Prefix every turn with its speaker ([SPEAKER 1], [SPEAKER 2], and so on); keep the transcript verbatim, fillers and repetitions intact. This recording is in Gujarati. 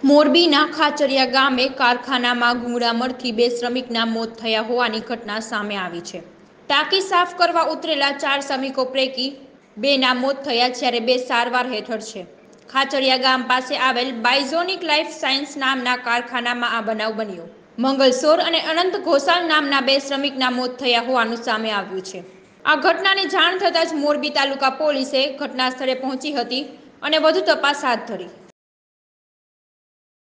[SPEAKER 1] મોરબીના ખાચરિયા ગામે કારખાનામાં ગુંગળામણથી બે શ્રમિકના મોત થયા હોવાની ઘટના સામે આવી છે। ટાંકી સાફ કરવા ઉતરેલા ચાર શ્રમિકો પૈકી બેના મોત થયા જ્યારે બે સારવાર હેઠળ છે। ખાચરિયા ગામ પાસે આવેલ બાયઝોનિક લાઈફ સાયન્સ નામના કારખાનામાં આ બનાવ બન્યો। મંગલસોર અને અનંત ઘોષાલ નામના બે શ્રમિકના મોત થયા હોવાનું સામે આવ્યું છે। આ ઘટનાની જાણ થતાં જ મોરબી તાલુકા પોલીસે ઘટના સ્થળે પહોંચી હતી અને વધુ તપાસ હાથ ધરી।